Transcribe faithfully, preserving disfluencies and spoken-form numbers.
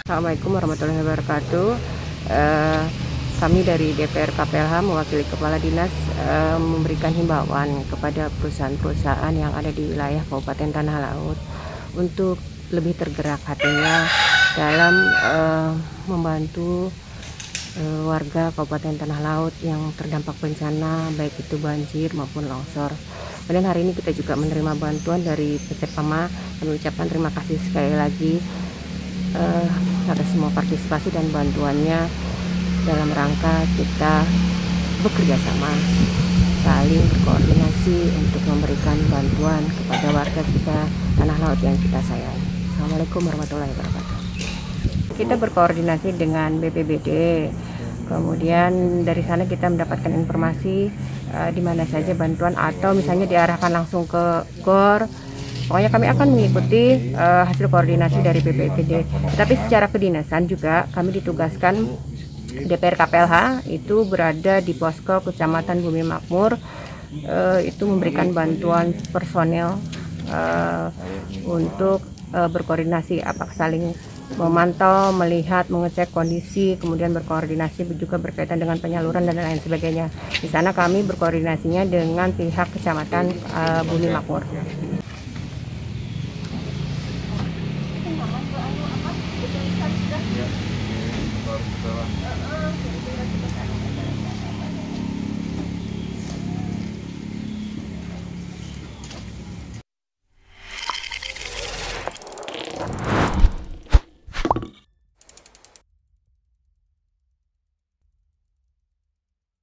Assalamualaikum warahmatullahi wabarakatuh. Eh, kami dari D P R K P L H mewakili Kepala Dinas eh, memberikan himbauan kepada perusahaan-perusahaan yang ada di wilayah Kabupaten Tanah Laut untuk lebih tergerak hatinya dalam eh, membantu eh, warga Kabupaten Tanah Laut yang terdampak bencana baik itu banjir maupun longsor. Kemudian hari ini kita juga menerima bantuan dari P T PAMA. Kami ucapkan terima kasih sekali lagi uh, atas semua partisipasi dan bantuannya dalam rangka kita bekerja sama, saling berkoordinasi untuk memberikan bantuan kepada warga kita tanah laut yang kita sayangi. Assalamualaikum warahmatullahi wabarakatuh. Kita berkoordinasi dengan B P B D, kemudian dari sana kita mendapatkan informasi uh, di mana saja bantuan atau misalnya diarahkan langsung ke GOR. Pokoknya kami akan mengikuti uh, hasil koordinasi dari B P B D. Tetapi secara kedinasan juga kami ditugaskan D P R K P L H itu berada di posko Kecamatan Bumi Makmur, uh, itu memberikan bantuan personel uh, untuk uh, berkoordinasi, apakah saling memantau, melihat, mengecek kondisi, kemudian berkoordinasi juga berkaitan dengan penyaluran dan lain sebagainya. Di sana kami berkoordinasinya dengan pihak Kecamatan uh, Bumi Makmur. Ya, ini baru setelah